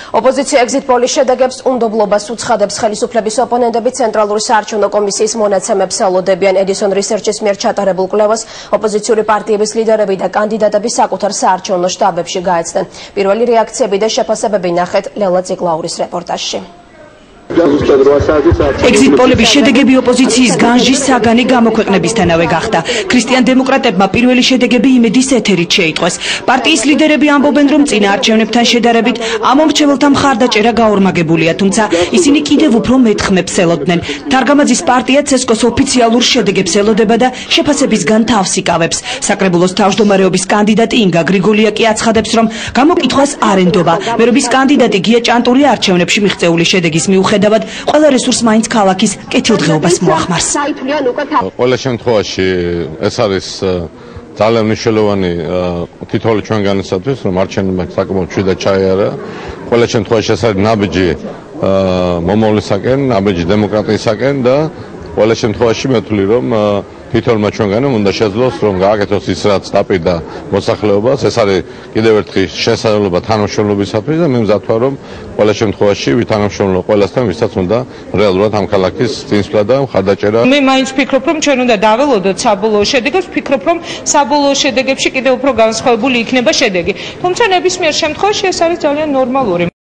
Opozitsija exit polis შედეგებს უნდობლობას უცხადებს ხელისუფლების ოპონენტები ცენტრალური საარჩევნო კომისიის მონაცემებს ელოდებიან Edison Research-ის მიერ ჩატარებულ კვლევას ოპოზიციური პარტიების ლიდერები და კანდიდატები საკუთარ საარჩევნო შტაბებში გაეცნენ. Პირველი რეაქციები და შეფასებები ნახეთ ლელა წიგლაურის რეპორტაჟში. Exit polების შედეგები ოპოზიციის განჯის საგანი გამოქვეყნებისთანავე გახდა. ქრისტიან დემოკრატებმა პირველი შედეგები იმედის ეთერით შეიტყვეს. პარტიის ლიდერები ამბობენ, რომ წინა არჩევნებთან შედარებით ამ მომრჩეველთა მხარდაჭერა გაორმაგებულია, თუმცა ისინი კიდევ უფრო მეტ ხმებს ელოდნენ. თარგამაძის პარტია ცესკოს ოფიციალურ შედეგებს ელოდება და შეფასებისგან თავს იკავებს. საკრებულოს თავმჯდომარეობის კანდიდატი ინგა გრიგოლია კი აცხადებს, რომ გამოკითხვას არ ენდობა. მერობის კანდიდატი გია ჭანტური არჩევნებში მიღწეული შედეგის მიუხედავად ყველა რესურს მაინც ქალაქის კეთილდღეობას მოახმარს. Ყველა შემთხვევაში ეს არის ძალიან მნიშვნელოვანი თითოეული ჩვენგანისათვის, რომ არჩევნებმა საკმაოდ მშვიდად ჩაიარა. ყველა შემთხვევაში ეს არის ნაბიჯი მომავლისაკენ, ნაბიჯი დემოკრატიისაკენ და ყველა შემთხვევაში მე ვთვლი, რომ თითოეულმა ჩვენგანამ უნდა შეძლოს, რომ გააკეთოს ის რაც დაპირდა მოსახლეობას. ეს არის კიდევ ერთხელ შესაძლებლობა თანამშრომლობისათვის და მე მზად ვარ, რომ ყველა შემთხვევაში ვითანამშრომლო ყველასთან, ვისაც უნდა რეალურად ამ ქალაქის წინსვლა და მხარდაჭერა. მე მაინც ვფიქრობ, რომ ჩვენ უნდა დაველოდოთ საბოლოო შედეგებს, ვფიქრობ, რომ საბოლოო შედეგებში კიდევ უფრო განსხვავებული იქნება შედეგი. თუმცა ნებისმიერ შემთხვევაში ეს არის ძალიან ნორმალური.